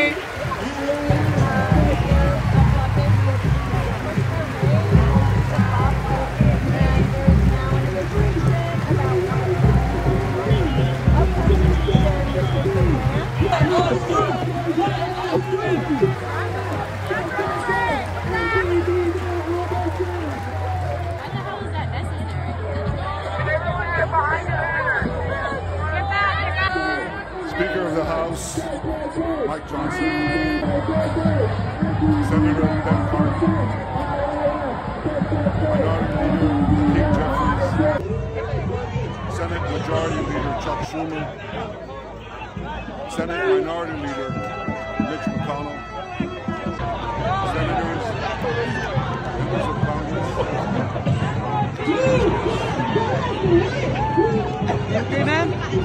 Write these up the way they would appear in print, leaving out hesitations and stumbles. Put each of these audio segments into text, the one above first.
Speaker of the House, Mike Johnson, Senator Ben Cardin, Minority Leader King Jeffries, Senate Majority Leader Chuck Schumer, Senate Minority Leader Mitch McConnell, Senators, members of Congress. You agree, man?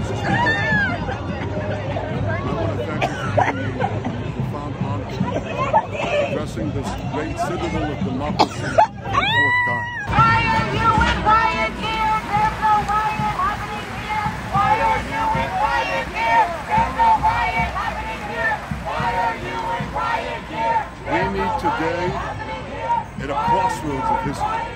Addressing this great citadel of democracy for the fourth time. Why are you in riot gear? There's no riot happening here. Why are you in riot gear? There's no riot happening here. Why are you in riot gear? We meet today at a crossroads of history.